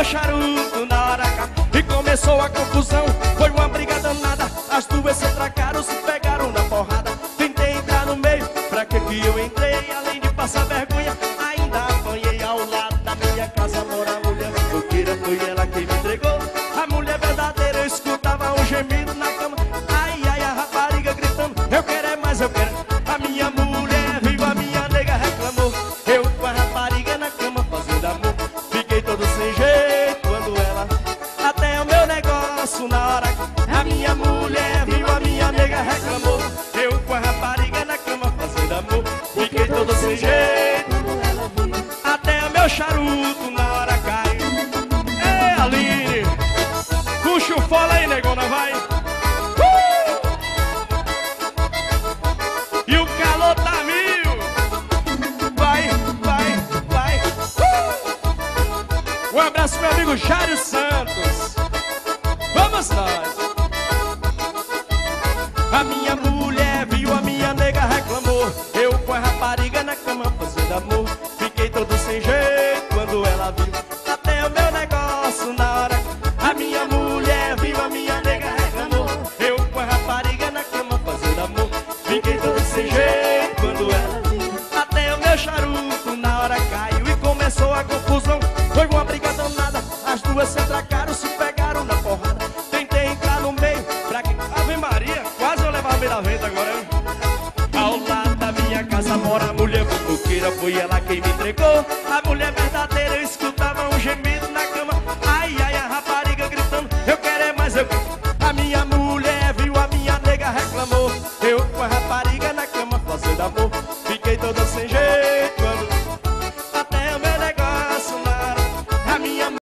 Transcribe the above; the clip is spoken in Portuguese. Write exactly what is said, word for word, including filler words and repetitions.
charuto na hora H. E começou a confusão, foi uma briga danada. As duas se atracaram, se pegaram na porrada. Tentei entrar no meio, pra que que eu entrei? Além de passar vergonha, ainda apanhei. Ao lado da minha casa mora a mulher fofoqueira, foi ela quem me entregou. A mulher verdadeira, eu escutava um gemido na cama. Ai, ai, a rapariga gritando, eu quero é mais, eu quero. A minha mulher viva, a minha nega reclamou. Eu com a rapariga na cama fazendo amor. Fiquei todo sem jeito quando ela, até o meu negócio na hora. A minha mulher viva, a minha nega reclamou. Eu com a rapariga na cama fazendo amor. Fiquei todo sem jeito, até o meu charuto na hora caiu. Ei, Aline, puxa o fole aí, negona, vai. Uh! E o calor tá mil. Vai, vai, vai. Uh! Um abraço pro meu amigo Jário Santos. Vamos nós. A minha mulher viu, a minha nega reclamou. Eu com a rapariga na cama fazendo amor. Fiquei todo sem jeito quando ela viu, até o meu negócio na hora. A minha mulher viu, a minha nega reclamou. Eu com a rapariga na cama fazendo amor. Fiquei todo sem jeito quando ela viu, até o meu charuto na hora caiu. E começou a confusão, foi uma briga danada. As duas se atracaram, se pegaram na porrada. Tentei entrar no meio, pra que... Ave Maria, quase eu levava a venda agora, hein? Ao lado da minha casa mora a mulher fofoqueira, foi ela quem me entregou. A mulher verdadeira, eu escutava um gemido na